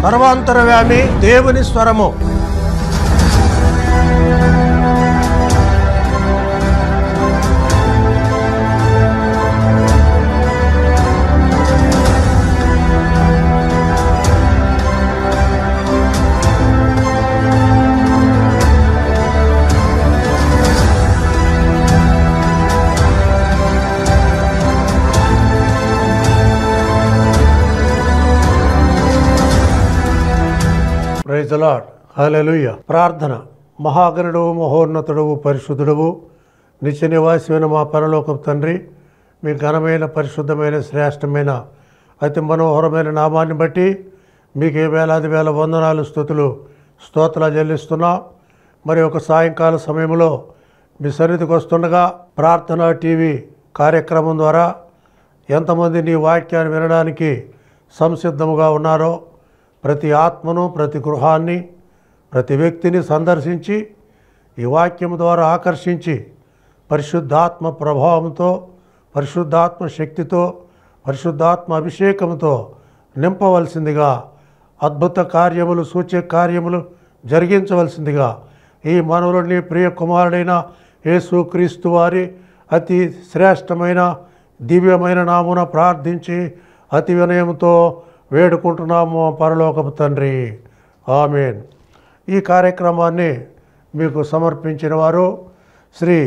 సర్వాంతరవ్యామి దేవుని స్వరము. Praise the Lord. Hallelujah. ప్రార్థన. మహాగణుడవు, మహోన్నతుడవు, పరిశుద్ధుడవు, నిత్య నివాసమైన మా పరలోకపు తండ్రి, మీ ఘనమైన, పరిశుద్ధమైన, శ్రేష్టమైన, అతి మనోహరమైన నామాన్ని బట్టి మీకే వేలాది వేల వందనాలు, స్తుతులు, స్తోత్రాలు చెల్లిస్తున్నా. మరి ఒక సాయంకాల సమయంలో మీ సన్నిధికి వస్తుండగా ప్రార్థన టీవీ కార్యక్రమం ద్వారా ఎంతమంది నీ వాక్యాన్ని వినడానికి సంసిద్ధముగా ఉన్నారో ప్రతి ఆత్మను, ప్రతి గృహాన్ని, ప్రతి వ్యక్తిని సందర్శించి ఈ వాక్యం ద్వారా ఆకర్షించి పరిశుద్ధాత్మ ప్రభావంతో, పరిశుద్ధాత్మ శక్తితో, పరిశుద్ధాత్మ అభిషేకంతో నింపవలసిందిగా, అద్భుత కార్యములు, సూచక కార్యములు జరిగించవలసిందిగా ఈ మనవులని ప్రియ కుమారుడైన యేసుక్రీస్తు వారి అతి శ్రేష్టమైన దివ్యమైన నామున ప్రార్థించి అతి వినయంతో వేడుకుంటున్నాము పరలోకపు తండ్రి. ఆమేన్. ఈ కార్యక్రమాన్ని మీకు సమర్పించిన వారు శ్రీ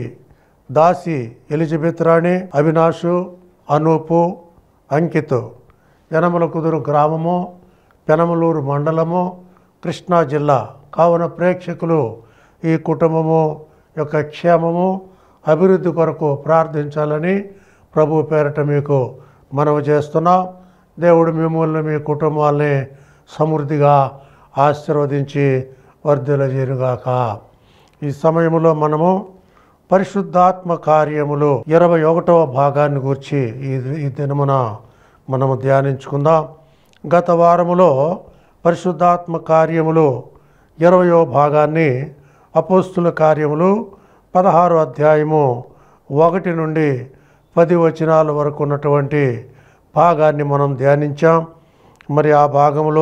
దాసి ఎలిజబెత్ రాణి, అవినాషు, అనూపు, అంకిత్. యనమల కుదురు గ్రామము, పెనమలూరు మండలము, కృష్ణా జిల్లా. కావున ప్రేక్షకులు ఈ కుటుంబము యొక్క క్షేమము, అభివృద్ధి కొరకు ప్రార్థించాలని ప్రభు పేరట మీకు మనవి చేస్తున్నాం. దేవుడు మిమ్మల్ని, మీ కుటుంబాలని సమృద్ధిగా ఆశీర్వదించి వర్ధిల్లజేయుగాక. ఈ సమయంలో మనము పరిశుద్ధాత్మ కార్యములు 21వ భాగాన్ని గురించి ఈ దినమున మనము ధ్యానించుకుందాం. గత వారములో పరిశుద్ధాత్మ కార్యములు 20వ భాగాన్ని అపోస్తుల కార్యములు 16వ అధ్యాయము 1 నుండి 10 వచనాల వరకు ఉన్నటువంటి భాగాన్ని మనం ధ్యానించాం. మరి ఆ భాగంలో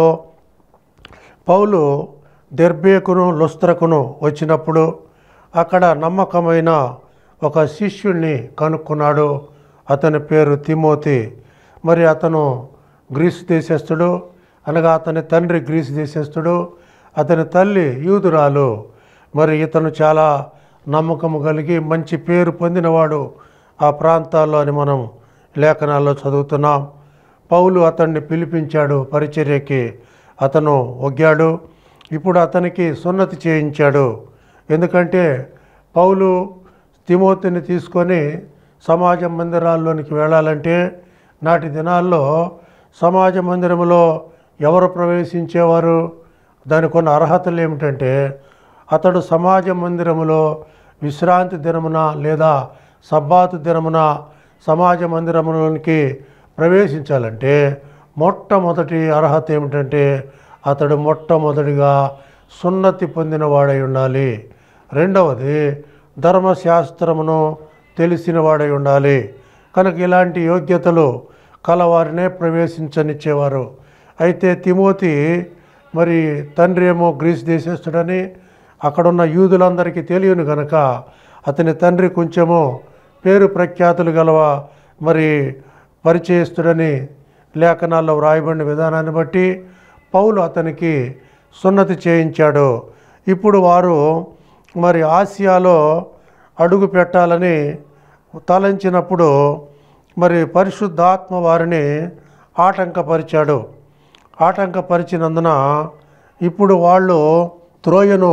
పౌలు దెర్బేకును, లుస్త్రకును వచ్చినప్పుడు అక్కడ నమ్మకమైన ఒక శిష్యుణ్ణి కనుక్కున్నాడు. అతని పేరు తిమోతి. మరి అతను గ్రీసు దేశస్థుడు, అనగా అతని తండ్రి గ్రీసు దేశస్థుడు, అతని తల్లి యూదురాలు. మరి ఇతను చాలా నమ్మకము కలిగి మంచి పేరు పొందినవాడు ఆ ప్రాంతాల్లో అని మనం లేఖనాల్లో చదువుతున్నాం. పౌలు అతన్ని పిలిపించాడు పరిచర్యకి. అతను ఒగ్గాడు. ఇప్పుడు అతనికి సున్నతి చేయించాడు. ఎందుకంటే పౌలు తిమోతిని తీసుకొని సమాజ మందిరాల్లోనికి వెళ్ళాలంటే నాటి దినాల్లో సమాజ మందిరంలో ఎవరు ప్రవేశించేవారు? దానికి కొన్ని అర్హతలు ఏమిటంటే అతడు సమాజ మందిరములో విశ్రాంతి దినమున లేదా సబ్బాతు దినమున సమాజ మందిరములోనికి ప్రవేశించాలంటే మొట్టమొదటి అర్హత ఏమిటంటే అతడు మొట్టమొదటిగా సున్నతి పొందినవాడై ఉండాలి. రెండవది ధర్మశాస్త్రమును తెలిసినవాడై ఉండాలి. కనుక ఇలాంటి యోగ్యతలు కలవారినే ప్రవేశించనిచ్చేవారు. అయితే తిమోతి మరి తండ్రి ఏమో గ్రీసు దేశస్థుడని అక్కడున్న యూదులందరికీ తెలియను కనుక అతని తండ్రి కొంచెము పేరు ప్రఖ్యాతులు గలవ మరి పరిచయస్తుడని లేఖనాల్లో వ్రాయబడిన విధానాన్ని బట్టి పౌలు అతనికి సున్నతి చేయించాడు. ఇప్పుడు వారు మరి ఆసియాలో అడుగు పెట్టాలని తలంచినప్పుడు మరి పరిశుద్ధాత్మ వారిని ఆటంకపరిచాడు. ఆటంకపరిచినందున ఇప్పుడు వాళ్ళు త్రోయను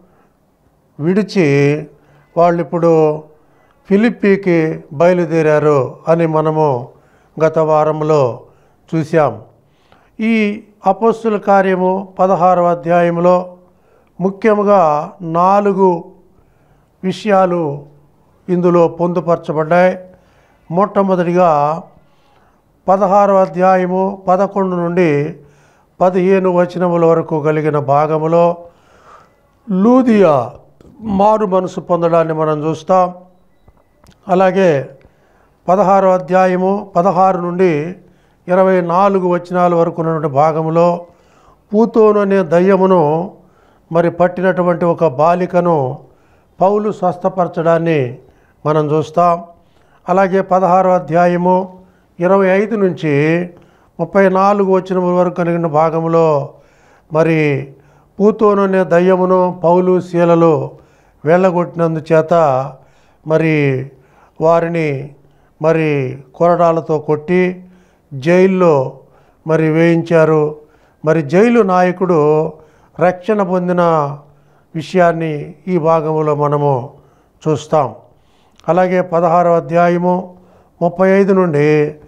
విడిచి వాళ్ళు ఇప్పుడు ఫిలిప్పీకి బయలుదేరారు అని మనము గత వారంలో చూసాం. ఈ అపోస్తుల కార్యము 16వ అధ్యాయంలో ముఖ్యంగా 4 విషయాలు ఇందులో పొందుపరచబడ్డాయి. మొట్టమొదటిగా 16వ అధ్యాయము 11 నుండి 15 వచనముల వరకు కలిగిన భాగములో లూదియా మారు మనసు పొందడాన్ని మనం చూస్తాం. అలాగే 16వ అధ్యాయము 16 నుండి 24 వచనాల వరకు ఉన్నటువంటి భాగంలో పూతోను అనే దయ్యమును మరి పట్టినటువంటి ఒక బాలికను పౌలు స్వస్థపరచడాన్ని మనం చూస్తాం. అలాగే 16వ అధ్యాయము 25 నుంచి 34 వచనముల వరకు కలిగిన భాగంలో మరి పూతోను అనే దయ్యమును పౌలు శీలలు వెళ్ళగొట్టినందుచేత మరి వారిని మరి కొరడాలతో కొట్టి జైల్లో మరి వేయించారు. మరి జైలు నాయకుడు రక్షణ పొందిన విషయాన్ని ఈ భాగంలో మనము చూస్తాం. అలాగే 16వ అధ్యాయము 35 నుండి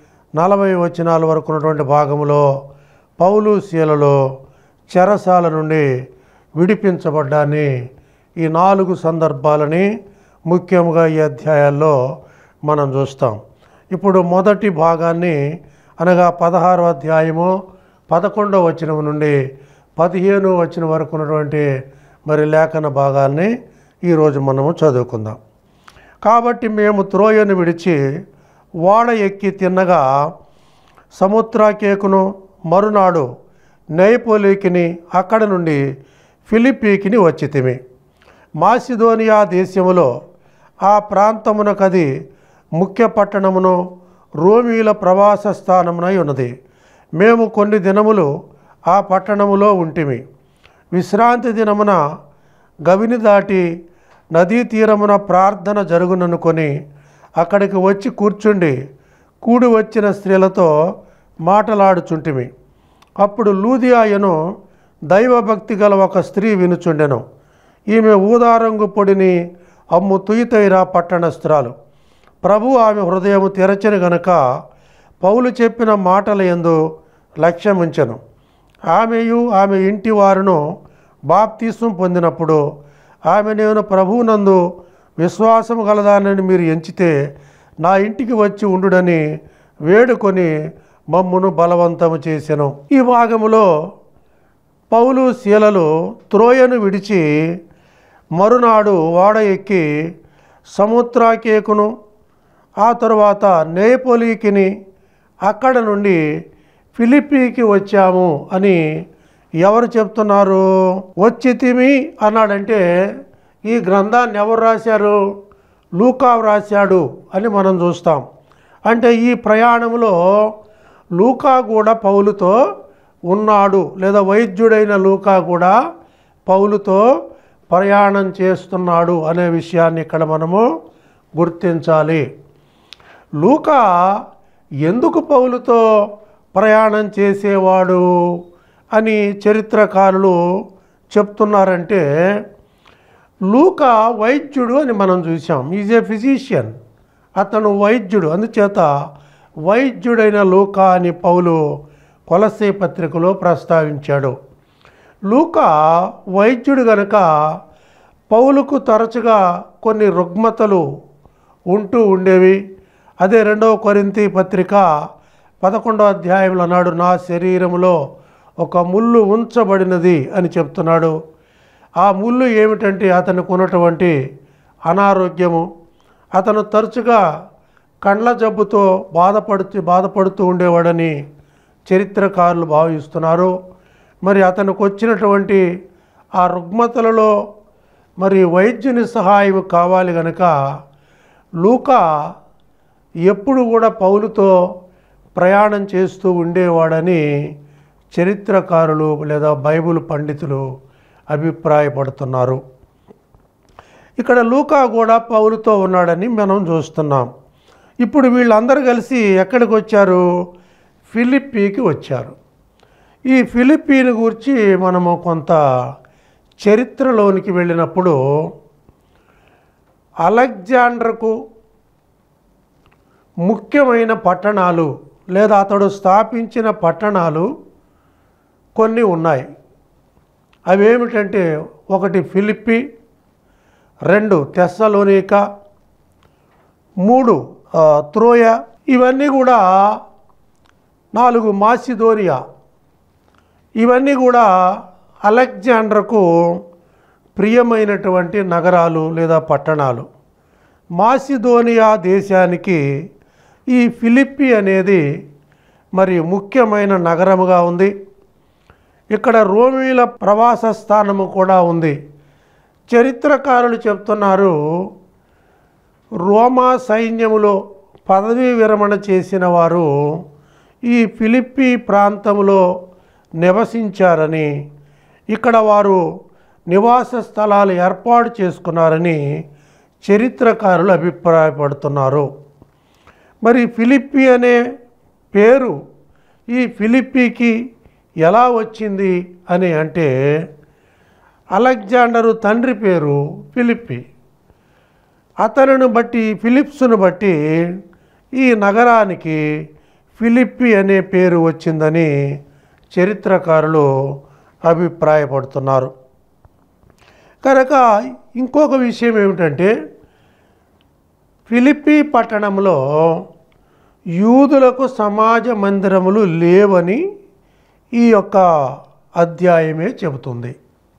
40 వచనాల వరకు ఉన్నటువంటి భాగంలో పౌలు శీలలు చెరసాల నుండి విడిపించబడ్డాన్ని ఈ 4 సందర్భాలని ముఖ్యంగా ఈ అధ్యాయాల్లో మనం చూస్తాం. ఇప్పుడు మొదటి భాగాన్ని అనగా 16వ అధ్యాయము 11వ వచనం నుండి 15వ వచనం వరకు ఉన్నటువంటి మరి లేఖన భాగాన్ని ఈరోజు మనము చదువుకుందాం. కాబట్టి మేము త్రోయను విడిచి ఓడ ఎక్కి తిన్నగా సముద్రాకేకును మరునాడు నెయపోలికిని అక్కడ నుండి ఫిలిప్పీకిని వచ్చితిమి. మాసిదోనియా దేశములో ఆ ప్రాంతమునకది ముఖ్య పట్టణమును రోమీల ప్రవాస స్థానమునై ఉన్నది. మేము కొన్ని దినములు ఆ పట్టణములో ఉంటిమి. విశ్రాంతి దినమున గవిని దాటి నదీ తీరమున ప్రార్థన జరుగుననుకొని అక్కడికి వచ్చి కూర్చుండి కూడి వచ్చిన స్త్రీలతో మాటలాడుచుంటిమి. అప్పుడు లూదియాయను దైవభక్తి గల ఒక స్త్రీ వినుచుండెను. ఈమె ఊదారంగు పొడిని అమ్ము తుయితైరా పట్టణస్థురాలు. ప్రభు ఆమె హృదయము తెరచెను గనుక పౌలు చెప్పిన మాటల యందు లక్ష్యముంచెను. ఆమెయు ఆమె ఇంటి వారును బాప్తిస్మం పొందినప్పుడు ఆమె నేను ప్రభువునందు విశ్వాసము గలదానని మీరు ఎంచితే నా ఇంటికి వచ్చి ఉండుడని వేడుకొని మమ్మును బలవంతము చేసెను. ఈ భాగములో పౌలు శీలలు త్రోయను విడిచి మరునాడు ఓడ ఎక్కి సముద్రాకేకును ఆ తరువాత నెయపోలికిని అక్కడ నుండి ఫిలిప్పీకి వచ్చాము అని ఎవరు చెప్తున్నారు? వచ్చితిమి అన్నాడంటే ఈ గ్రంథాన్ని ఎవరు రాశారు? లూకా రాశాడు అని మనం చూస్తాం. అంటే ఈ ప్రయాణంలో లూకా కూడా పౌలుతో ఉన్నాడు, లేదా వైద్యుడైన లూకా కూడా పౌలుతో ప్రయాణం చేస్తున్నాడు అనే విషయాన్ని ఇక్కడ మనము గుర్తించాలి. లూకా ఎందుకు పౌలుతో ప్రయాణం చేసేవాడు అని చరిత్రకారులు చెప్తున్నారంటే, లూకా వైద్యుడు అని మనం చూసాం. ఈజ్ ఏ ఫిజిషియన్, అతను వైద్యుడు. అందుచేత వైద్యుడైన లూకా అని పౌలు కొలస్సే పత్రికలో ప్రస్తావించాడు. లూకా వైద్యుడు గనుక పౌలుకు తరచుగా కొన్ని రుగ్మతలు ఉంటూ ఉండేవి. అదే 2వ కొరింథీ పత్రిక 11వ అధ్యాయంలో అన్నాడు, నా శరీరంలో ఒక ముళ్ళు ఉంచబడినది అని చెప్తున్నాడు. ఆ ముళ్ళు ఏమిటంటే అతనికి ఉన్నటువంటి అనారోగ్యము. అతను తరచుగా కండ్ల జబ్బుతో బాధపడుతూ ఉండేవాడని చరిత్రకారులు భావిస్తున్నారు. మరి అతనికి వచ్చినటువంటి ఆ రుగ్మతలలో మరి వైద్యుని సహాయం కావాలి కనుక లూకా ఎప్పుడు కూడా పౌలుతో ప్రయాణం చేస్తూ ఉండేవాడని చరిత్రకారులు లేదా బైబిల్ పండితులు అభిప్రాయపడుతున్నారు. ఇక్కడ లూకా కూడా పౌలుతో ఉన్నాడని మనం చూస్తున్నాం. ఇప్పుడు వీళ్ళందరూ కలిసి ఎక్కడికి వచ్చారు? ఫిలిప్పీకి వచ్చారు. ఈ ఫిలిప్పీని గురించి మనము కొంత చరిత్రలోనికి వెళ్ళినప్పుడు అలెగ్జాండర్కు ముఖ్యమైన పట్టణాలు లేదా అతడు స్థాపించిన పట్టణాలు కొన్ని ఉన్నాయి. అవేమిటంటే 1 ఫిలిప్పి, 2 తెస్సలోనిక, 3 త్రోయ, ఇవన్నీ కూడా 4 మాసిదోనియా. ఇవన్నీ కూడా అలెగ్జాండర్కు ప్రియమైనటువంటి నగరాలు లేదా పట్టణాలు. మాసిదోనియా దేశానికి ఈ ఫిలిప్పి అనేది మరి ముఖ్యమైన నగరముగా ఉంది. ఇక్కడ రోమీల ప్రవాస స్థానము కూడా ఉంది. చరిత్రకారులు చెప్తున్నారు, రోమా సైన్యములో పదవీ విరమణ చేసిన వారు ఈ ఫిలిప్పీ ప్రాంతంలో నివసించారని, ఇక్కడ వారు నివాస స్థలాలు ఏర్పాటు చేసుకున్నారని చరిత్రకారులు అభిప్రాయపడుతున్నారు. మరి ఫిలిప్పీ అనే పేరు ఈ ఫిలిప్పీకి ఎలా వచ్చింది అని అంటే, అలెగ్జాండరు తండ్రి పేరు ఫిలిప్పీ. అతనిని బట్టి, ఫిలిప్స్ను బట్టి ఈ నగరానికి ఫిలిప్పీ అనే పేరు వచ్చిందని చరిత్రకారులు అభిప్రాయపడుతున్నారు. కనుక ఇంకొక విషయం ఏమిటంటే, ఫిలిప్పీ పట్టణంలో యూదులకు సమాజ మందిరములు లేవని ఈ యొక్క అధ్యాయమే చెబుతుంది.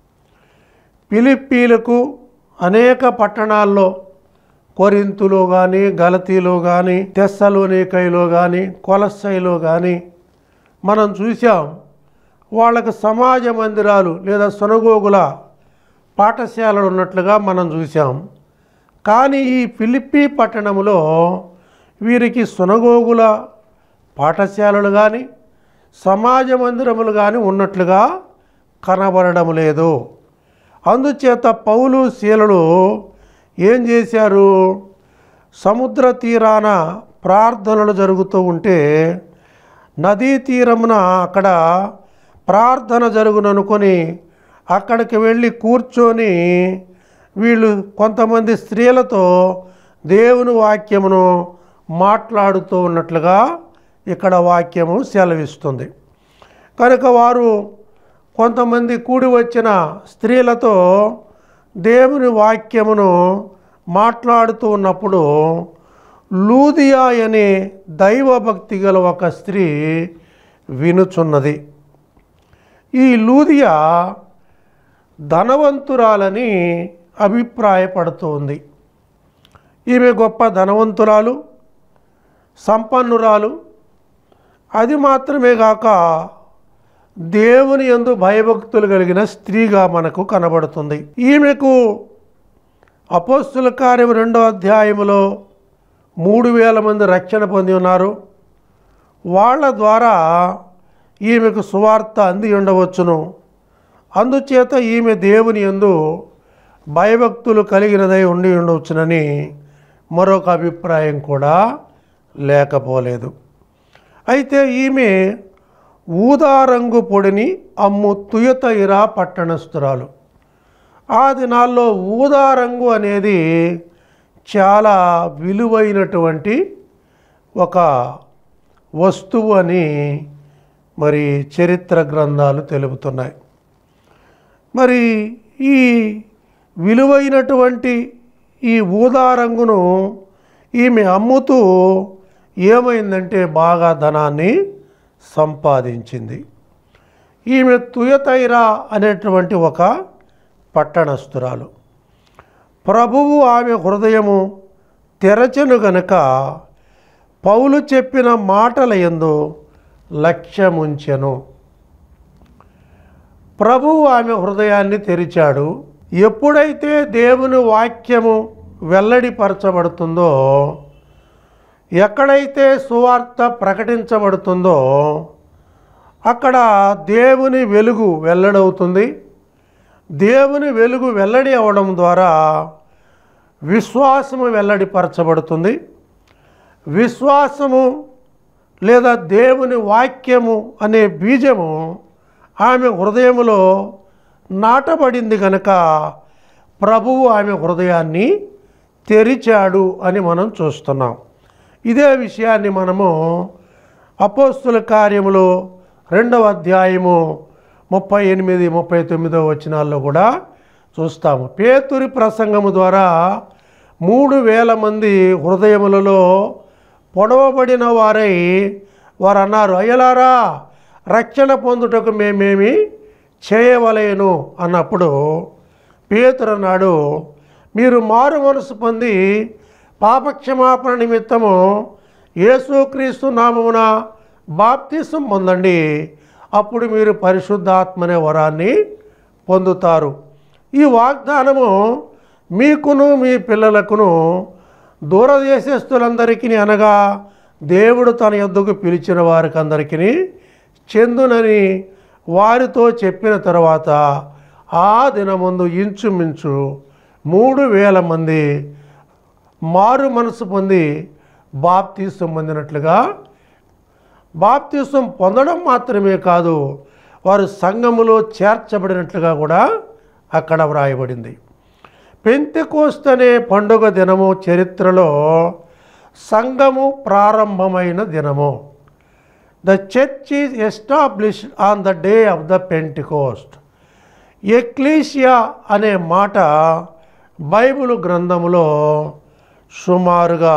ఫిలిప్పీలకు అనేక పట్టణాల్లో, కొరింతులో కానీ, గలతీలో కానీ, తెస్సలోనికైలో కానీ, కొలస్సైలో కానీ మనం చూసాం, వాళ్ళకు సమాజ మందిరాలు లేదా సునగోగుల పాఠశాలలు ఉన్నట్లుగా మనం చూసాం. కానీ ఈ ఫిలిప్పీ పట్టణంలో వీరికి సునగోగుల పాఠశాలలు కానీ సమాజ మందిరములు కానీ ఉన్నట్లుగా కనబడడం లేదు. అందుచేత పౌలు శీలలు ఏం చేశారు, సముద్ర తీరాన ప్రార్థనలు జరుగుతూ ఉంటే నదీ తీరమున అక్కడ ప్రార్థన జరుగుననుకొని అక్కడికి వెళ్ళి కూర్చొని వీళ్ళు కొంతమంది స్త్రీలతో దేవుని వాక్యమును మాట్లాడుతూ ఉన్నట్లుగా ఇక్కడ వాక్యము సెలవిస్తుంది. కనుక వారు కొంతమంది కూడి వచ్చిన స్త్రీలతో దేవుని వాక్యమును మాట్లాడుతూ ఉన్నప్పుడు లూదియా అనే దైవభక్తి గల ఒక స్త్రీ వినుచున్నది. ఈ లూదియా ధనవంతురాలని అభిప్రాయపడుతోంది. ఈమె గొప్ప ధనవంతురాలు, సంపన్నురాలు. అది మాత్రమే కాక దేవుని యందు భయభక్తులు కలిగిన స్త్రీగా మనకు కనబడుతుంది. ఈమెకు అపోస్తుల కార్యం 2వ అధ్యాయములో 3000 మంది రక్షణ పొంది ఉన్నారు. వాళ్ళ ద్వారా ఈమెకు సువార్త అంది ఉండవచ్చును. అందుచేత ఈమె దేవుని యందు భయభక్తులు కలిగినదై ఉండి ఉండవచ్చునని మరొక అభిప్రాయం కూడా లేకపోలేదు. అయితే ఈమె ఊదారంగు పొడిని అమ్ము తుయతైరా పట్టణస్థురాలు. ఆ దినాల్లో ఊదారంగు అనేది చాలా విలువైనటువంటి ఒక వస్తువు అని మరి చరిత్ర గ్రంథాలు తెలుపుతున్నాయి. మరి ఈ విలువైనటువంటి ఈ ఊదారంగును ఈమె అమ్ముతూ ఏమైందంటే బాగా ధనాన్ని సంపాదించింది. ఈమె తుయతైరా అనేటువంటి ఒక పట్టణస్థురాలు. ప్రభువు ఆమె హృదయము తెరచెను గనుక పౌలు చెప్పిన మాటల యందు లక్ష్యముంచెను. ప్రభువు ఆమె హృదయాన్ని తెరిచాడు. ఎప్పుడైతే దేవుని వాక్యము వెల్లడిపరచబడుతుందో, ఎక్కడైతే సువార్త ప్రకటించబడుతుందో అక్కడ దేవుని వెలుగు వెల్లడవుతుంది. దేవుని వెలుగు వెల్లడి అవడం ద్వారా విశ్వాసము వెల్లడిపరచబడుతుంది. విశ్వాసము లేదా దేవుని వాక్యము అనే బీజము ఆమె హృదయములో నాటబడింది కనుక ప్రభువు ఆమె హృదయాన్ని తెరిచాడు అని మనం చూస్తున్నాం. ఇదే విషయాన్ని మనము అపోస్తుల కార్యములో 2వ అధ్యాయము 38, 39 వచనాల్లో కూడా చూస్తాము. పేతురి ప్రసంగము ద్వారా 3000 మంది హృదయములలో పొడవబడిన వారై వారు అన్నారు, అయ్యలారా రక్షణ పొందుటకు మేమేమి చేయవలేను అన్నప్పుడు పేతురు అన్నాడు, మీరు మారు మనసు పొంది పాపక్షమాపణ నిమిత్తము యేసుక్రీస్తు నామమున బాప్తిసం పొందండి, అప్పుడు మీరు పరిశుద్ధాత్మ అనే వరాన్ని పొందుతారు. ఈ వాగ్దానము మీకును మీ పిల్లలకును దూరదేశస్థులందరికీ అనగా దేవుడు తన యొద్దకు పిలిచిన వారికి అందరికీ చెందునని వారితో చెప్పిన తర్వాత ఆ దినమందు ఇంచుమించు 3,000 మంది మారు మనసు పొంది బాప్తీసం పొందినట్లుగా, బాప్తీసం పొందడం మాత్రమే కాదు, వారు సంఘములో చేర్చబడినట్లుగా కూడా అక్కడ వ్రాయబడింది. పెంతెకోస్తు అనే పండుగ దినము చరిత్రలో సంఘము ప్రారంభమైన దినము. The church is established on the day of the Pentecost. Ecclesia అనే మాట బైబిల్ గ్రంథములో సుమారుగా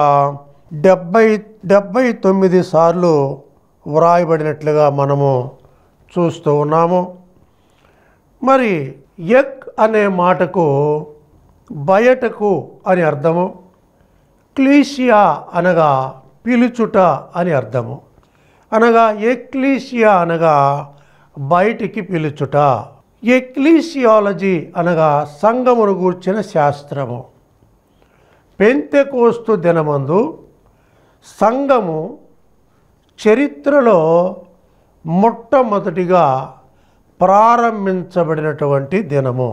79 సార్లు వ్రాయబడినట్లుగా మనము చూస్తూ ఉన్నాము. మరి ఎక్ అనే మాటకు బయటకు అని అర్థము, క్లీసియా అనగా పిలుచుట అని అర్థము. అనగా ఎక్లీసియా అనగా బయటికి పిలుచుట. ఎక్లీసియాలజీ అనగా సంఘమును గూర్చిన శాస్త్రము. పెంతెకోస్తు దినమందు సంఘము చరిత్రలో మొట్టమొదటిగా ప్రారంభించబడినటువంటి దినము.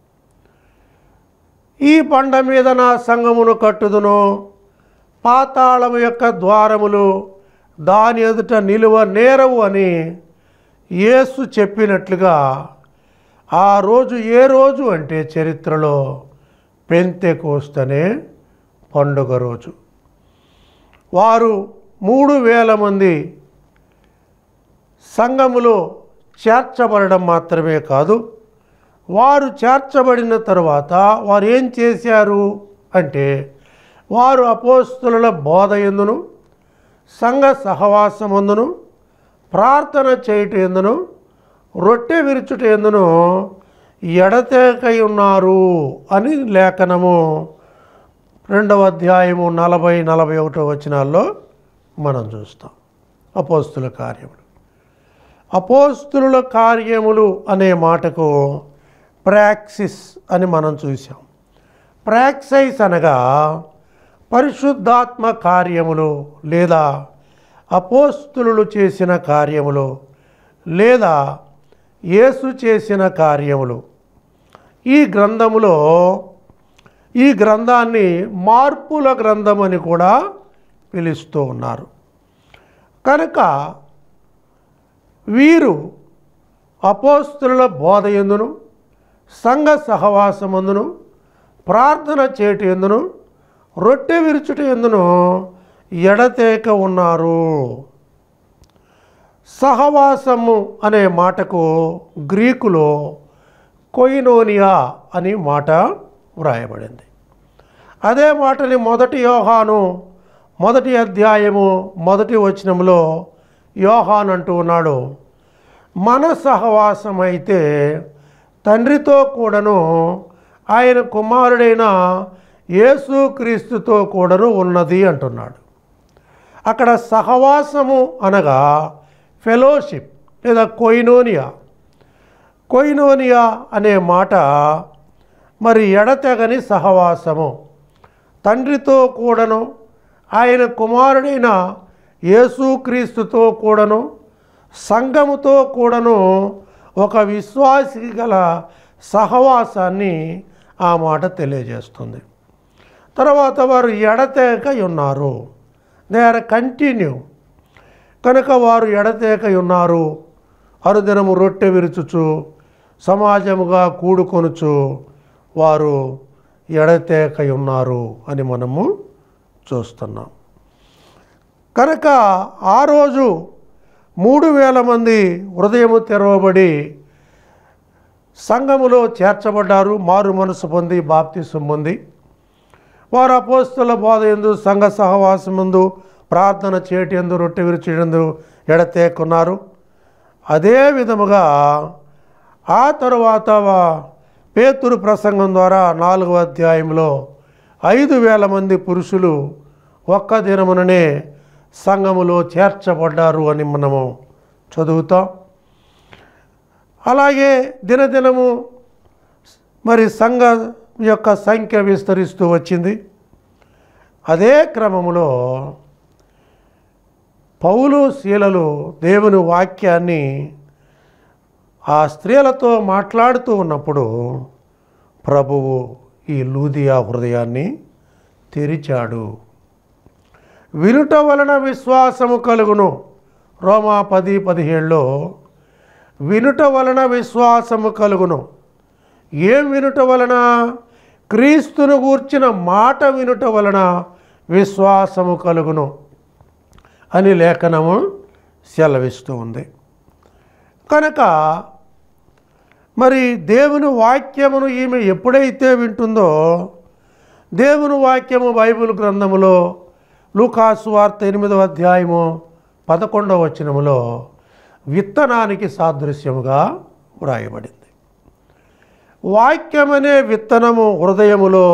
ఈ బండ మీద నా సంఘమును కట్టుదును, పాతాళము యొక్క ద్వారములు దాని ఎదుట నిలువ నేరవు అని యేసు చెప్పినట్లుగా ఆ రోజు ఏ రోజు అంటే చరిత్రలో పెంతెకోస్తు అనే పండుగ రోజు. వారు 3,000 మంది సంఘములో చేర్చబడడం మాత్రమే కాదు, వారు చేర్చబడిన తర్వాత వారు ఏం చేశారు అంటే, వారు అపోస్తలుల బోధ యందును సంఘ సహవాసమందును ప్రార్థన చేయుట యందును రొట్టె విరుచుట యందును ఎడతెగక ఉన్నారు అని లేఖనము 2వ అధ్యాయము 40-41 వచనాల్లో మనం చూస్తాం. అపోస్తుల కార్యములు. అపోస్తుల కార్యములు అనే మాటకు ప్రాక్సిస్ అని మనం చూసాం. ప్రాక్సైస్ అనగా పరిశుద్ధాత్మ కార్యములు లేదా అపోస్తులు చేసిన కార్యములు లేదా యేసు చేసిన కార్యములు. ఈ గ్రంథాన్ని మార్పుల గ్రంథం అని కూడా పిలుస్తూ ఉన్నారు. కనుక వీరు అపోస్తుల బోధ యందును సంఘ సహవాసమందును ప్రార్థన చేయుట యందును రొట్టె విరుచుట యందును ఎడతెగక ఉన్నారు. సహవాసము అనే మాటకు గ్రీకులో కొయినోనియా అని మాట వ్రాయబడింది. అదే మాటని 1 యోహాను 1వ అధ్యాయము 1వ వచనంలో యోహాన్ అంటూ ఉన్నాడు, మన సహవాసం అయితే తండ్రితో కూడాను ఆయన కుమారుడైన యేసుక్రీస్తుతో కూడాను ఉన్నది అంటున్నాడు. అక్కడ సహవాసము అనగా ఫెలోషిప్ లేదా కొయినోనియా అనే మాట మరి ఎడతెగని సహవాసము. తండ్రితో కూడాను ఆయన కుమారుడైన యేసుక్రీస్తుతో కూడాను సంఘముతో కూడాను ఒక విశ్వాసి గల సహవాసాన్ని ఆ మాట తెలియజేస్తుంది. తర్వాత వారు ఎడతెగక ఉన్నారు, దే ఆర్ కంటిన్యూ. కనుక వారు ఎడతెగక ఉన్నారు, అనుదినము రొట్టె విరుచుచు సమాజముగా కూడుకొనుచు వారు ఎడతెగక ఉన్నారు అని మనము చూస్తున్నాం. కనుక ఆ రోజు 3,000 మంది హృదయము తెరవబడి సంఘములో చేర్చబడ్డారు, మారు మనసు పొంది బాప్తిసం పొంది వారు అపోస్తల బోధ యందు సంఘ సహవాసమందు ప్రార్థన చేయుట యందు రొట్టె విరుచుట యందు ఎడతెగకున్నారు. అదే విధముగా ఆ తరువాత పేతురు ప్రసంగం ద్వారా 4వ అధ్యాయంలో 5,000 మంది పురుషులు ఒక్క దినముననే సంఘములో చేర్చబడ్డారు అని మనము చదువుతాం. అలాగే దినదినము మరి సంఘం యొక్క సంఖ్య విస్తరిస్తూ వచ్చింది. అదే క్రమంలో పౌలు శీలలు దేవుని వాక్యాన్ని ఆ స్త్రీలతో మాట్లాడుతూ ఉన్నప్పుడు ప్రభువు ఈ లూదియా హృదయాన్ని తెరిచాడు. వినుట వలన విశ్వాసము కలుగును. రోమా 10:17లో వినుట వలన విశ్వాసము కలుగును. ఏం వినుట వలన? క్రీస్తును గూర్చిన మాట వినుట వలన విశ్వాసము కలుగును అని లేఖనము సెలవిస్తూ ఉంది. కనుక మరి దేవుని వాక్యమును ఈమె ఎప్పుడైతే వింటుందో, దేవుని వాక్యము బైబిల్ గ్రంథములో లూకాసు వార్త 8వ అధ్యాయము 11వ వచనములో విత్తనానికి సాదృశ్యముగా వ్రాయబడింది. వాక్యమనే విత్తనము హృదయములో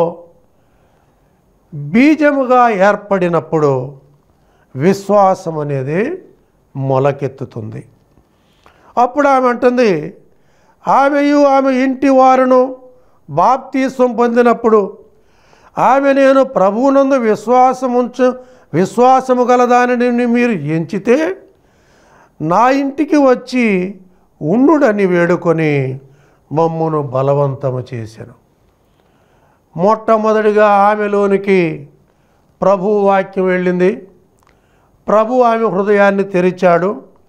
బీజముగా ఏర్పడినప్పుడు విశ్వాసం అనేది మొలకెత్తుతుంది. అప్పుడు ఆమె అంటుంది, ఆమెయు ఆమె ఇంటి వారును బాప్తీసం పొందినప్పుడు నేను ప్రభువునందు విశ్వాసము గలదానిని మీరు ఎంచితే నా ఇంటికి వచ్చి ఉండుడని వేడుకొని మమ్మును బలవంతము చేశాను. మొట్టమొదటిగా ఆమెలోనికి ప్రభు వాక్యం వెళ్ళింది. ప్రభు ఆమె హృదయాన్ని తెరిచాడు.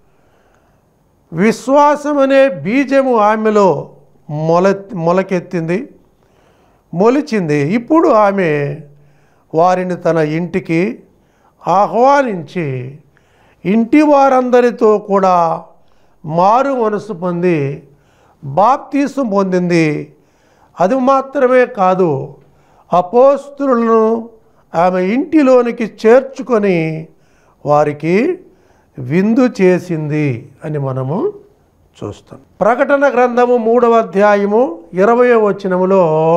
విశ్వాసం అనే బీజము ఆమెలో మొలకెత్తింది, మొలిచింది. ఇప్పుడు ఆమె వారిని తన ఇంటికి ఆహ్వానించి ఇంటి వారందరితో కూడా మారు మనసు పొంది బాప్తీసం పొందింది. అది మాత్రమే కాదు, అపోస్తలులను ఆమె ఇంటిలోనికి చేర్చుకొని వారికి విందు చేసింది అని మనము చూస్తాం. ప్రకటన గ్రంథము 3వ అధ్యాయము 20వ వచనములో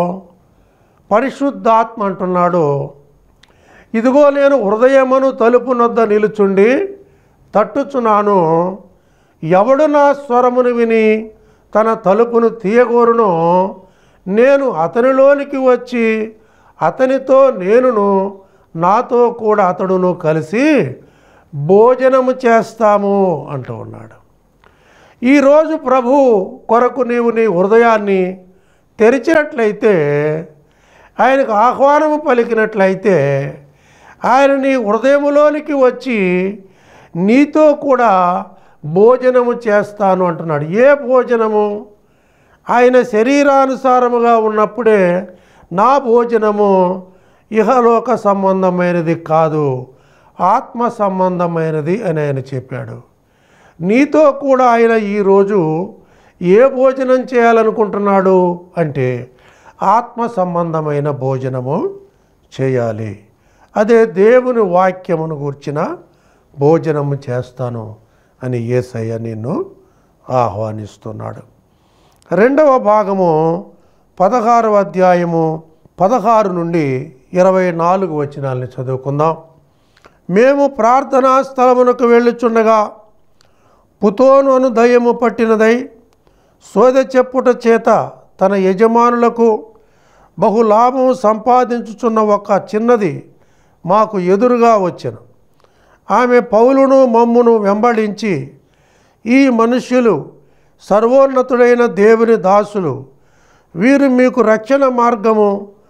పరిశుద్ధాత్మ అంటున్నాడు, ఇదిగో నేను హృదయమును తలుపు నొద్ద నిలుచుండి తట్టుచున్నాను. ఎవడు నా స్వరమును విని తన తలుపును తీయగోరునో నేను అతనిలోనికి వచ్చి అతనితో నేనును నాతో కూడా అతడును కలిసి భోజనము చేస్తాము అంటూ ఉన్నాడు. ఈరోజు ప్రభు కొరకు నీవు నీ హృదయాన్ని తెరిచినట్లయితే, ఆయనకు ఆహ్వానము పలికినట్లయితే, ఆయన నీ హృదయములోనికి వచ్చి నీతో కూడా భోజనము చేస్తాను అంటున్నాడు. ఏ భోజనము? ఆయన శరీరానుసారముగా ఉన్నప్పుడే నా భోజనము ఇహలోక సంబంధమైనది కాదు, ఆత్మ సంబంధమైనది అని ఆయన చెప్పాడు. నీతో కూడా ఆయన ఈరోజు ఏ భోజనం చేయాలనుకుంటున్నాడు అంటే ఆత్మ సంబంధమైన భోజనము చేయాలి. అదే దేవుని వాక్యమును గూర్చిన భోజనము చేస్తాను అని యేసయ్య నిన్ను ఆహ్వానిస్తున్నాడు. రెండవ భాగము 16వ అధ్యాయము 16 నుండి 24 వచనాలని చదువుకుందాం. మేము ప్రార్థనా స్థలమునకు వెళ్ళుచుండగా పుతోను అను దయ్యము పట్టినదై సోదె చెప్పుట చేత తన యజమానులకు బహులాభము సంపాదించుచున్న ఒక చిన్నది మాకు ఎదురుగా వచ్చెను. ఆమె పౌలును మమ్మును వెంబడించి, ఈ మనుష్యులు సర్వోన్నతుడైన దేవుని దాసులు, వీరు మీకు రక్షణ మార్గము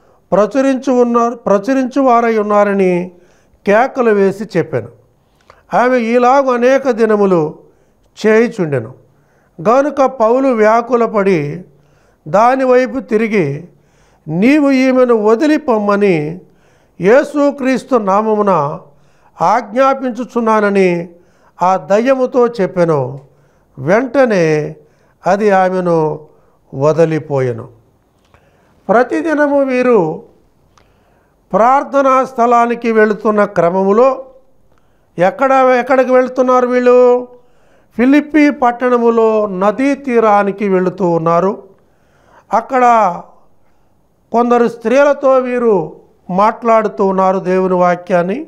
ప్రచురించువారై ఉన్నారని కేకలు వేసి చెప్పాను. ఆమె ఈలాగు అనేక దినములు చేయుచుండెను గనుక పౌలు వ్యాకులపడి దానివైపు తిరిగి, నీవు ఈమెను వదిలిపొమ్మని యేసుక్రీస్తు నామమున ఆజ్ఞాపించుచున్నానని ఆ దయ్యముతో చెప్పెను. వెంటనే అది ఆమెను వదిలిపోయెను. ప్రతిదినము వీరు ప్రార్థనా స్థలానికి వెళుతున్న క్రమములో ఎక్కడికి వెళుతున్నారు వీళ్ళు? ఫిలిప్పీ పట్టణములో నదీ తీరానికి వెళుతూ ఉన్నారు. అక్కడ కొందరు స్త్రీలతో వీరు మాట్లాడుతూ ఉన్నారు దేవుని వాక్యాన్ని.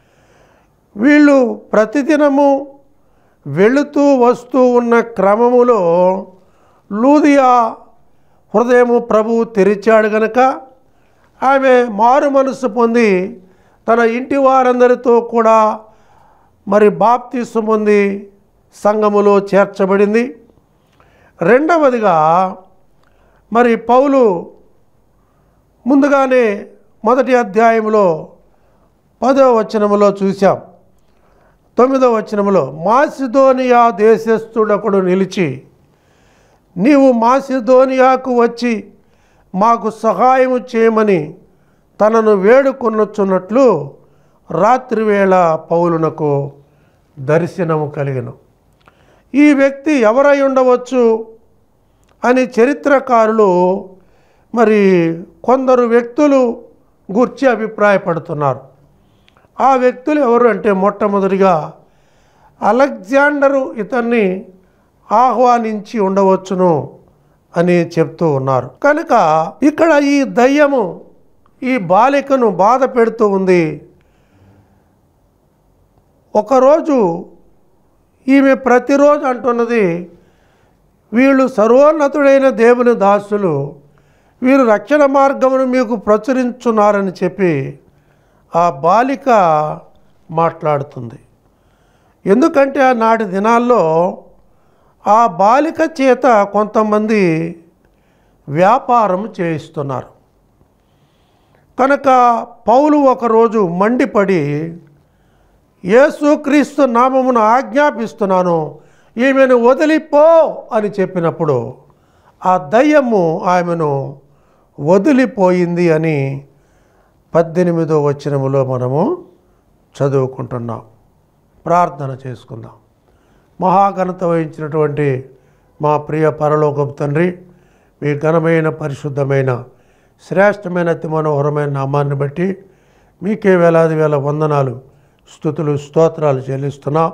వీళ్ళు ప్రతిదినము వెళుతూ వస్తూ ఉన్న క్రమములో లూదియా హృదయము ప్రభువు తెరిచాడు గనక ఆమె మారు మనసు పొంది తన ఇంటి వారందరితో కూడా మరి బాప్తిస్మం పొంది సంఘములో చేర్చబడింది. రెండవదిగా మరి పౌలు ముందుగానే మొదటి అధ్యాయంలో 10వ వచనములో చూసాం. 9వ వచనములో మాసిదోనియా దేశస్థుడొకడు నిలిచి నీవు మాసిదోనియాకు వచ్చి మాకు సహాయము చేయమని తనను వేడుకొనుచున్నట్లు రాత్రివేళ పౌలునకు దర్శనము కలిగెను. ఈ వ్యక్తి ఎవరై ఉండవచ్చు అని చరిత్రకారులు మరి కొందరు వ్యక్తులు గూర్చి అభిప్రాయపడుతున్నారు. ఆ వ్యక్తులు ఎవరు అంటే మొట్టమొదటిగా అలెగ్జాండరు ఇతన్ని ఆహ్వానించి ఉండవచ్చును అని చెప్తూ ఉన్నారు. కనుక ఇక్కడ ఈ దయ్యము ఈ బాలికను బాధ పెడుతూ ఉంది. ఒకరోజు ఈమె ప్రతిరోజు అంటున్నది వీళ్ళు సర్వోన్నతుడైన దేవుని దాసులు, వీరు రక్షణ మార్గమును మీకు ప్రచురించున్నారని చెప్పి ఆ బాలిక మాట్లాడుతుంది. ఎందుకంటే ఆనాటి దినాల్లో ఆ బాలిక చేత కొంతమంది వ్యాపారం చేయిస్తున్నారు. కనుక పౌలు ఒకరోజు మండిపడి యేసుక్రీస్తు నామమును ఆజ్ఞాపిస్తున్నాను, ఈమెను వదిలిపో అని చెప్పినప్పుడు ఆ దయ్యము ఆమెను వదిలిపోయింది అని 18వ వచనములో మనము చదువుకుంటున్నాం. ప్రార్థన చేసుకుందాం. మహాఘనత వహించినటువంటి మా ప్రియ పరలోకపు తండ్రి, మీ ఘనమైన పరిశుద్ధమైన శ్రేష్టమైన అతి మనోహరమైన నామాన్ని బట్టి మీకే వేలాది వేల వందనాలు, స్తుతులు, స్తోత్రాలు చెల్లిస్తున్నాం.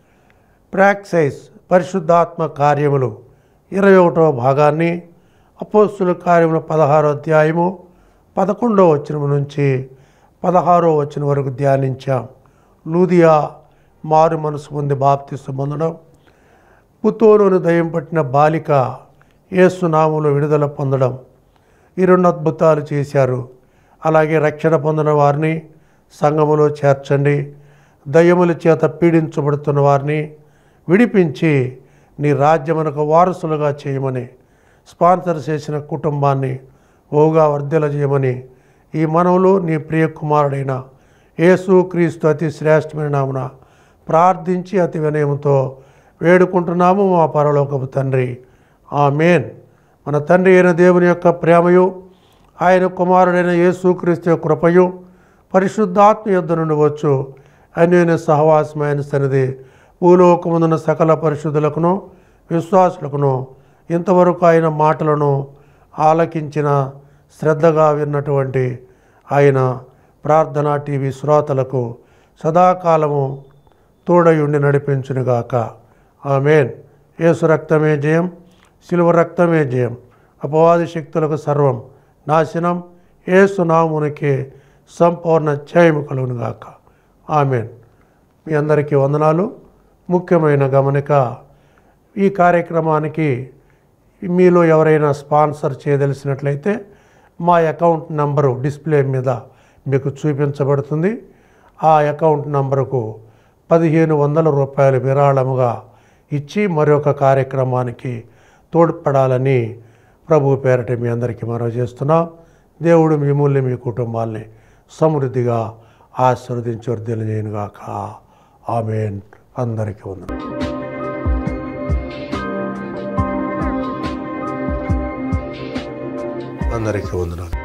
ప్రాక్సైస్ పరిశుద్ధాత్మ కార్యములు 21వ భాగాన్ని అపోస్తుల కార్యములు 16వ అధ్యాయము 11వ వచనం నుంచి 16వ వచనం వరకు ధ్యానించాం. లూదియా మారు మనసు పొంది బాప్తిస్మం పొందడం, పుత్తూరును దయ్యం పట్టిన బాలిక యేసునామములో విడుదల పొందడం, ఈ 2 అద్భుతాలు చేశారు. అలాగే రక్షణ పొందిన వారిని సంఘములో చేర్చండి, దయ్యముల చేత పీడించబడుతున్న వారిని విడిపించి నీ రాజ్యమునకు వారసులుగా చేయమని, స్పాన్సర్ చేసిన కుటుంబాన్ని ఓగా వర్ధల చేయమని ఈ మనవులు నీ ప్రియ కుమారుడైన యేసుక్రీస్తు అతి శ్రేష్టమైన నామమున ప్రార్థించి అతి వినయముతో వేడుకుంటున్నాము మా పరలోకపు తండ్రి. ఆమేన్. మన తండ్రి అయిన దేవుని యొక్క ప్రేమయు, ఆయన కుమారుడైన యేసుక్రీస్తు యొక్క కృపయు, పరిశుద్ధాత్మ యొద్ద నుండి వచ్చు అన్యోన్య సహవాసమైన సన్నిధి భూలోకముందున్న సకల పరిశుద్ధులకును విశ్వాసులకును ఇంతవరకు ఆయన మాటలను ఆలకించిన శ్రద్ధగా విన్నటువంటి ఆయన ప్రార్థనా టీవీ శ్రోతలకు సదాకాలము తోడయుండి నడిపించునుగాక. ఆమేన్. యేసు రక్తమే జయం, శిలువ రక్తమే జయం, అపవాది శక్తులకు సర్వం నాశనం, యేసు నామమునకే సంపూర్ణ జయము కలుగునుగాక. ఆమేన్. మీ అందరికీ వందనాలు. ముఖ్యమైన గమనిక, ఈ కార్యక్రమానికి మీలో ఎవరైనా స్పాన్సర్ చేయదలిసినట్లయితే మా అకౌంట్ నంబరు డిస్ప్లే మీద మీకు చూపించబడుతుంది. ఆ అకౌంట్ నంబరుకు 1500 రూపాయలు విరాళముగా ఇచ్చి మరొక కార్యక్రమానికి తోడ్పడాలని ప్రభు పేరట మీ అందరికీ మనవి చేస్తున్నాం. దేవుడు మిమ్మల్ని మీ కుటుంబాల్ని సమృద్ధిగా ఆశీర్వదించి వర్ధిల్లు చేయనుగాక. ఆమేన్. అందరికీ వందనాలు. అందరికీ వందనాలు.